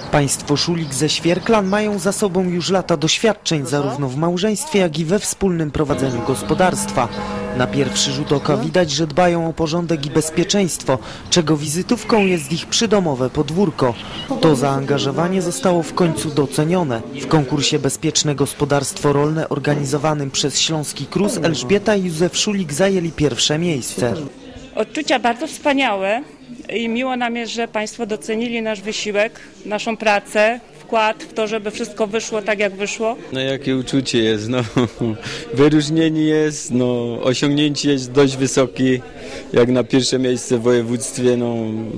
Państwo Szulik ze Świerklan mają za sobą już lata doświadczeń zarówno w małżeństwie, jak i we wspólnym prowadzeniu gospodarstwa. Na pierwszy rzut oka widać, że dbają o porządek i bezpieczeństwo, czego wizytówką jest ich przydomowe podwórko. To zaangażowanie zostało w końcu docenione. W konkursie Bezpieczne Gospodarstwo Rolne organizowanym przez Śląski KRUS Elżbieta i Józef Szulik zajęli pierwsze miejsce. Odczucia bardzo wspaniałe i miło nam jest, że Państwo docenili nasz wysiłek, naszą pracę, wkład w to, żeby wszystko wyszło tak, jak wyszło. No jakie uczucie jest, no wyróżnienie jest, no osiągnięcie jest dość wysokie, jak na pierwsze miejsce w województwie, no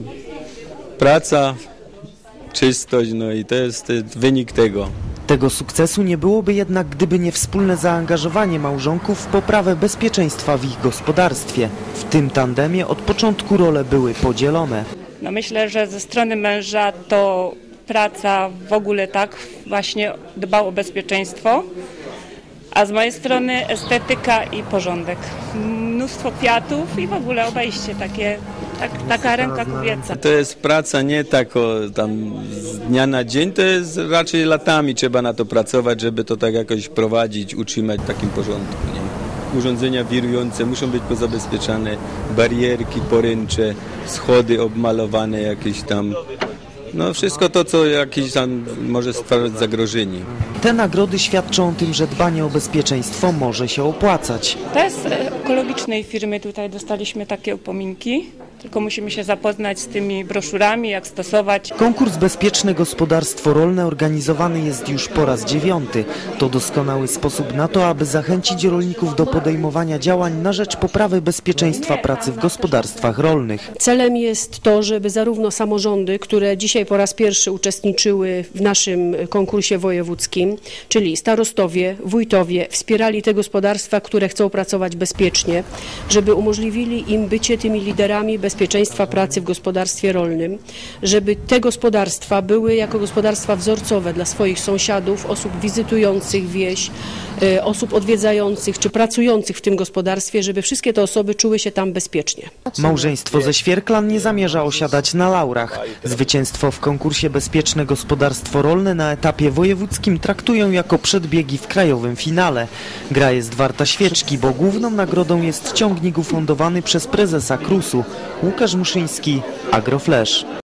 praca, czystość, no i to jest wynik tego. Tego sukcesu nie byłoby jednak, gdyby nie wspólne zaangażowanie małżonków w poprawę bezpieczeństwa w ich gospodarstwie. W tym tandemie od początku role były podzielone. No myślę, że ze strony męża to praca w ogóle tak właśnie dbał o bezpieczeństwo, a z mojej strony estetyka i porządek. Mnóstwo kwiatów i w ogóle obejście taka ręka kobieca. To jest praca nie tak tam z dnia na dzień, to jest raczej latami trzeba na to pracować, żeby to tak jakoś prowadzić, utrzymać w takim porządku. Nie? Urządzenia wirujące muszą być pozabezpieczane, barierki poręcze, schody obmalowane jakieś tam. No wszystko to, co jakieś tam może stwarzać zagrożenie. Te nagrody świadczą o tym, że dbanie o bezpieczeństwo może się opłacać. To jest ekologicznej firmy, tutaj dostaliśmy takie upominki, tylko musimy się zapoznać z tymi broszurami, jak stosować. Konkurs Bezpieczne Gospodarstwo Rolne organizowany jest już po raz 9. To doskonały sposób na to, aby zachęcić rolników do podejmowania działań na rzecz poprawy bezpieczeństwa pracy w gospodarstwach rolnych. Celem jest to, żeby zarówno samorządy, które dzisiaj po raz pierwszy uczestniczyły w naszym konkursie wojewódzkim, czyli starostowie, wójtowie, wspierali te gospodarstwa, które chcą pracować bezpiecznie, żeby umożliwili im bycie tymi liderami bezpieczeństwa pracy w gospodarstwie rolnym, żeby te gospodarstwa były jako gospodarstwa wzorcowe dla swoich sąsiadów, osób wizytujących wieś, osób odwiedzających czy pracujących w tym gospodarstwie, żeby wszystkie te osoby czuły się tam bezpiecznie. Małżeństwo ze Świerklan nie zamierza osiadać na laurach. Zwycięstwo w konkursie Bezpieczne Gospodarstwo Rolne na etapie wojewódzkim traktują jako przedbiegi w krajowym finale. Gra jest warta świeczki, bo główną nagrodą jest ciągnik ufundowany przez prezesa KRUS-u. Łukasz Muszyński, Agroflash.